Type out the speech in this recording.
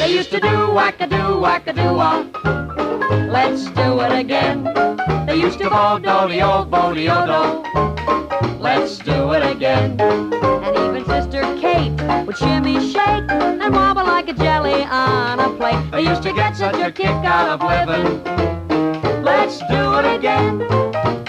They used to do whack-a-do, whack-a-do-wah. Let's do it again. They used to bo-do-de-o, bo-de-o-do. Let's do it again. And even Sister Kate would shimmy, shake, and wobble like a jelly on a plate. They used to get such a kick out of living. Let's do it again.